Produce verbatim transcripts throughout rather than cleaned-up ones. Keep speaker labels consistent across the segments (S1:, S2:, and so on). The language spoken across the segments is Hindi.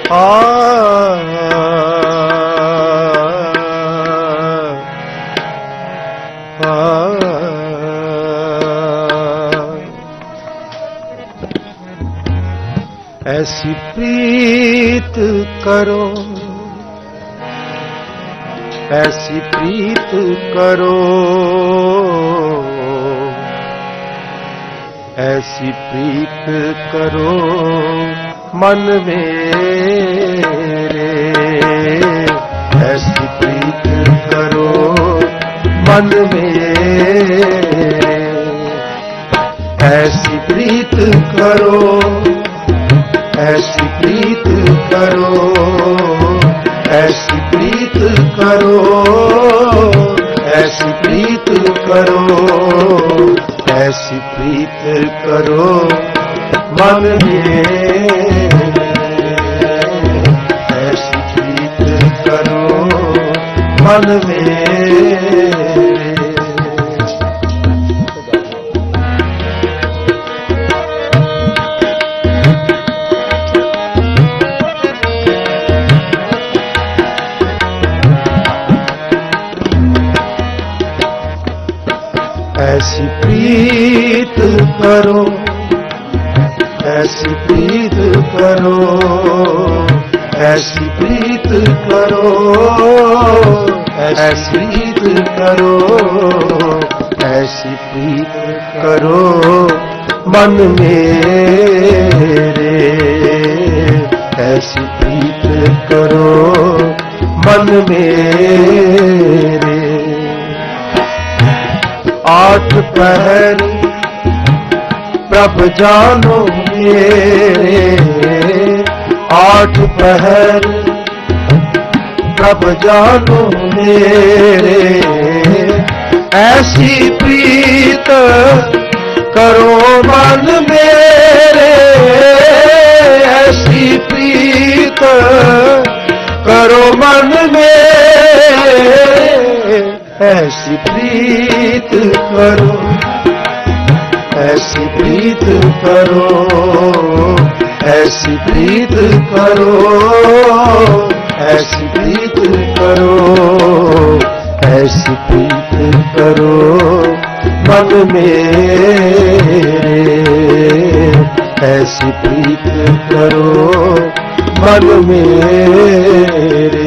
S1: आ ऐसी प्रीत करो, ऐसी प्रीत करो, ऐसी प्रीत करो मन मेरे, ऐसी प्रीत करो मन मेरे, ऐसी प्रीत करो, ऐसी प्रीत करो, ऐसी प्रीत करो, ऐसी प्रीत करो, ऐसी प्रीत करो मन मेरे, ऐसी प्रीत करो मन मेरे। ऐसी प्रीत करो, ऐसी प्रीत करो, ऐसी प्रीत करो, ऐसी प्रीत करो, ऐसी प्रीत करो मन मेरे, ऐसी प्रीत करो मन मेरे। आठ पहर प्रभ जानो मेरे, आठ पहर प्रभ जानो मेरे, ऐसी प्रीत करो मन मेरे, ऐसी प्रीत करो मन मेरे, ऐसी प्रीत करो, ऐसी प्रीत करो, ऐसी प्रीत करो, ऐसी प्रीत करो, ऐसी प्रीत करो मन मेरे, ऐसी प्रीत करो मन मेरे।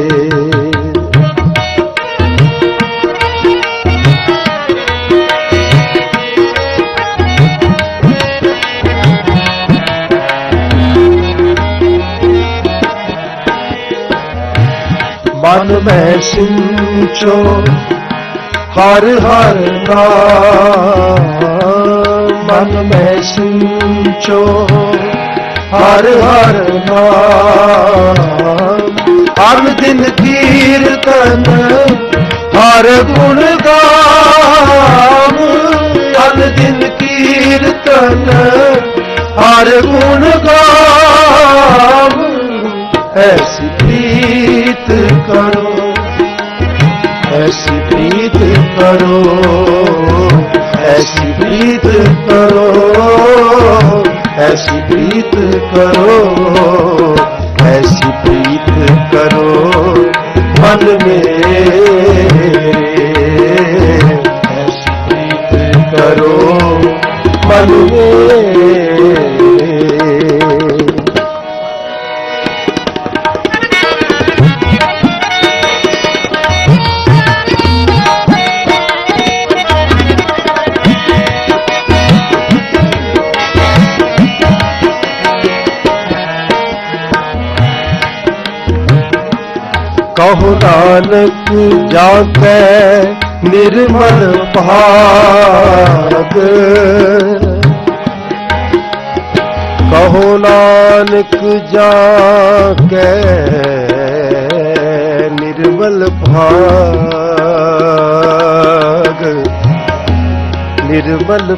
S1: मन में सिंचो हर हर नाम, मन में सिंचो हर हर नाम, हर दिन कीर्तन हर गुण गाम, हर दिन कीर्तन हर गुण गाम, ऐसी प्रीत करो, ऐसी प्रीत करो, ऐसी प्रीत करो, ऐसी प्रीत करो, ऐसी प्रीत करो मन मेरे, ऐसी प्रीत करो मन मेरे। कहो नानक जाके निर्मल भाग, कहो नानक जाके निर्मल भाग, निर्मल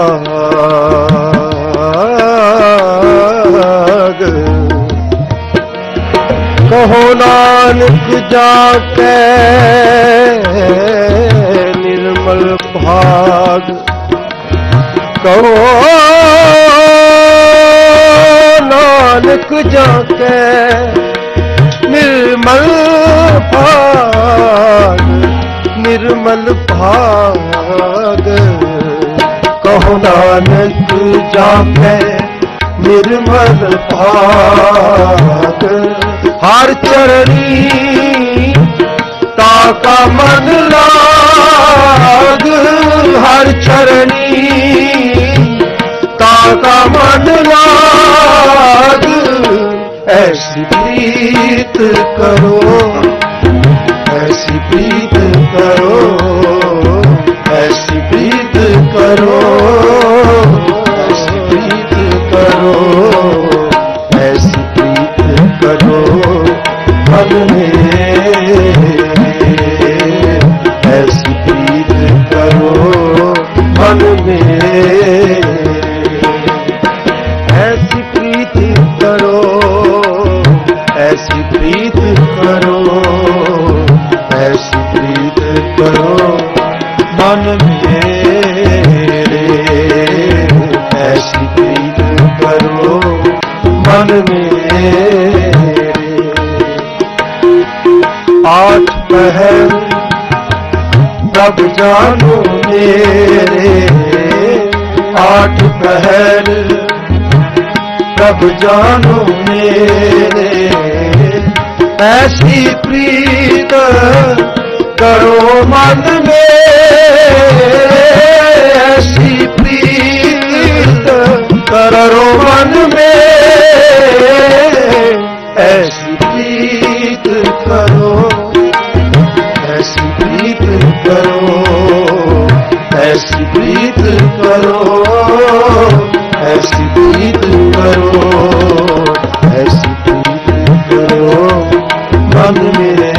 S1: भाग, कहो नानक जाके निर्मल भाग, कहो नानक जाके निर्मल भाग, निर्मल भाग। कहो नानक जाके निर्मल भाग, हर चरणी ताका मन लाग, हर चरणी ताका मन लाग। ऐसी प्रीत करो, ऐसी प्रीत करो, ऐसी प्रीत करो, ऐसी प्रीत करो, ऐसी प्रीत करो मन में, ऐसी प्रीत करो मन में, ऐसी प्रीत करो, ऐसी प्रीत करो, ऐसी प्रीत करो मन मेरे, ऐसी प्रीत करो मन मेरे। आठ पहर तब जानो मेरे, आठ पहर तब जानो मेरे, ऐसी प्रीत करो मन में, ऐसी प्रीत करो मन में, ऐसी प्रीत करो, ऐसी प्रीत करो, ऐसी प्रीत करो, ऐसी प्रीत करो, ऐसी प्रीत करो मन मेरे,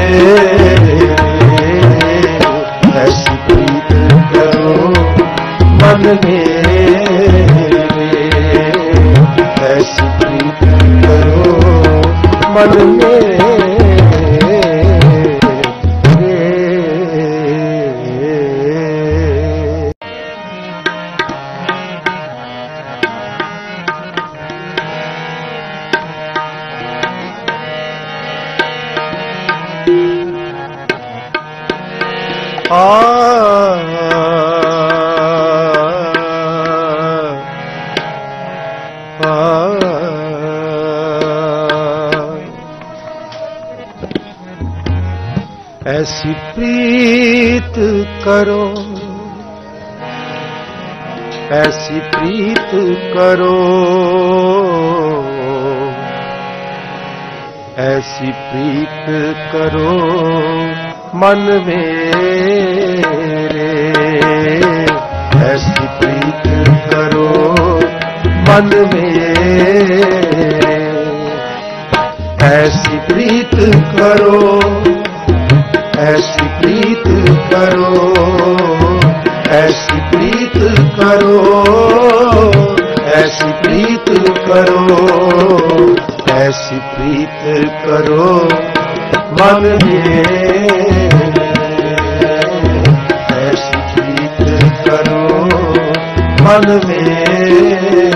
S1: ऐसी प्रीत करो मन मेरे, ऐसी प्रीत करो मन मेरे। आ ऐसी प्रीत करो, ऐसी प्रीत करो, ऐसी प्रीत करो मन मेरे, ऐसी प्रीत करो मन मेरे, ऐसी प्रीत करो, ऐसी प्रीत करो, ऐसी प्रीत करो, ऐसी प्रीत करो, ऐसी प्रीत करो मन में, ऐसी प्रीत करो मन में।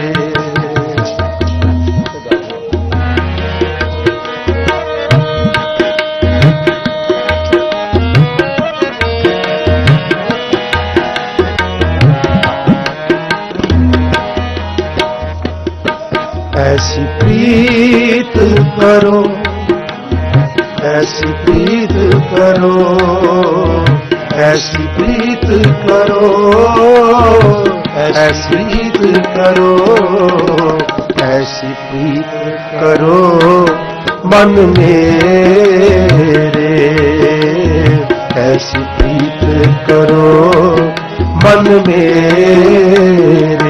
S1: ऐसी प्रीत करो, ऐसी प्रीत करो, ऐसी प्रीत करो, ऐसी प्रीत करो, ऐसी प्रीत करो मन मेरे, ऐसी प्रीत करो मन मेरे।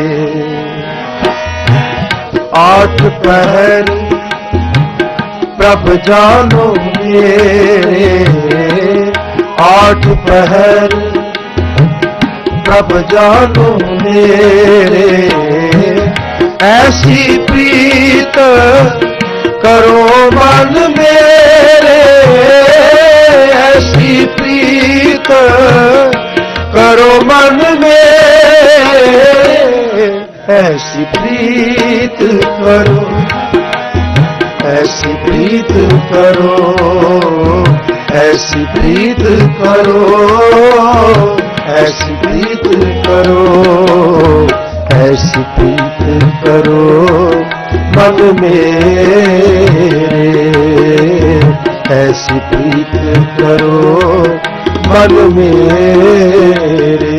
S1: आठ पहर प्रभ जानो मेरे, आठ पहर प्रभ जानो मेरे, ऐसी प्रीत करो मन मेरे, ऐसी प्रीत करो मन मेरे, ऐसी प्रीत करो, करो, ऐसी प्रीत करो, ऐसी प्रीत करो, ऐसी प्रीत करो मन मेरे, ऐसी प्रीत करो मन मेरे।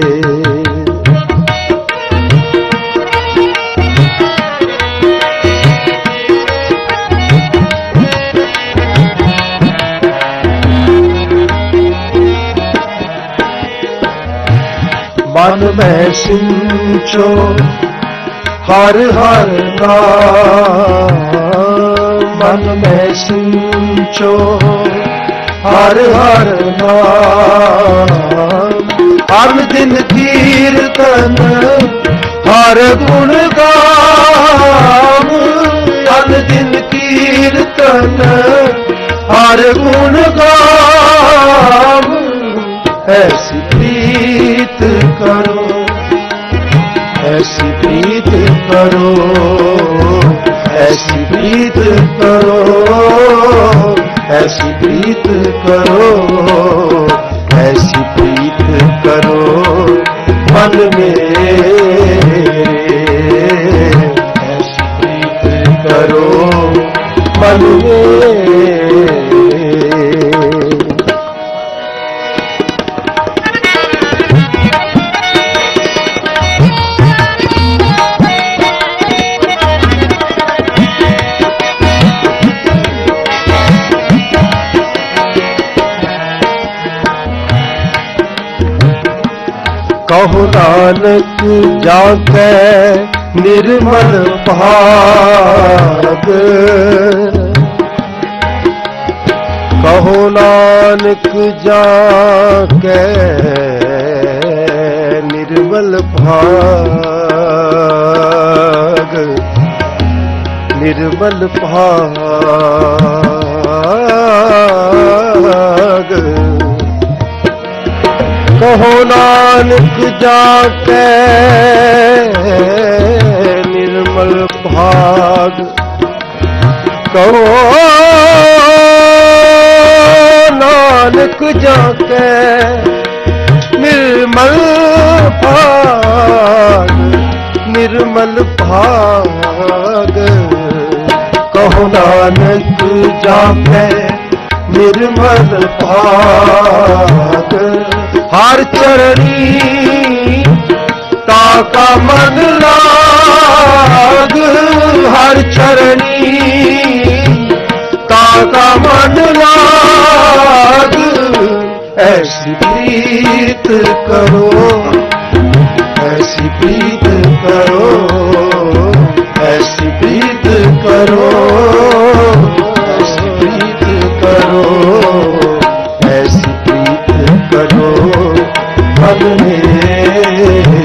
S1: मन में सिंचो हर हर नाम, मन में सिंचो हर हर नाम, हर दिन कीर्तन हर गुण गाम, हर दिन कीर्तन हर गुण गाम, ऐसी प्रीत करो, ऐसी प्रीत करो, ऐसी प्रीत करो, ऐसी प्रीत करो, ऐसी प्रीत करो मन मेरे, ऐसी प्रीत करो मन मेरे। कहो नानक जाके निर्मल भाग, कहो नानक जाके निर्मल भाग, निर्मल भाग, कहो नानक जाके निर्मल भाग, कहो नानक जाके निर्मल भाग, निर्मल भाग, कहो नानक जाके निर्मल भाग, हर चरणी ताका मन लाग, हर चरणी ताका मन लाग, ऐसी प्रीत करो, ऐसी प्रीत करो, ऐसी प्रीत करो, ऐसी प्रीत करो, ऐसी प्रीत करो मन मेरे,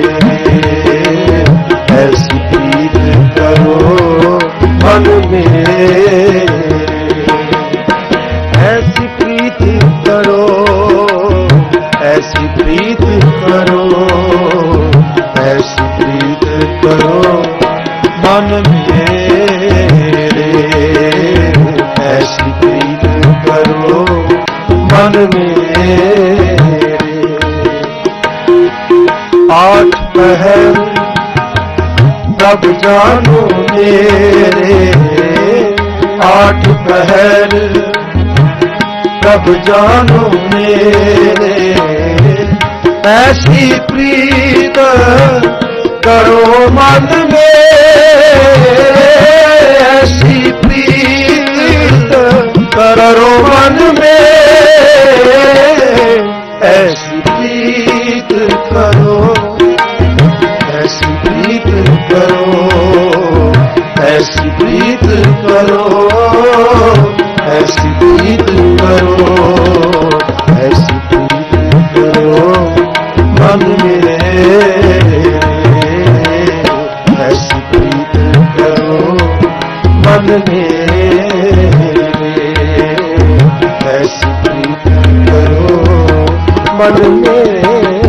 S1: ऐसी प्रीत करो मन मेरे, ऐसी प्रीत करो, ऐसी प्रीत करो, ऐसी प्रीत करो मन मेरे, ऐसी प्रीत करो मन मेरे। आठ पहर तब जानो मेरे, आठ पहर तब जानो मेरे, ऐसी प्रीत करो मन मेरे, ऐसी प्रीत करो मन मेरे, ऐसी प्रीत करो, ऐसी प्रीत करो, ऐसी प्रीत करो, ऐसी प्रीत करो, ऐसी प्रीत करो मन मेरे, ऐसी प्रीत करो मन मेरे, ऐसी प्रीत करो मन मेरे।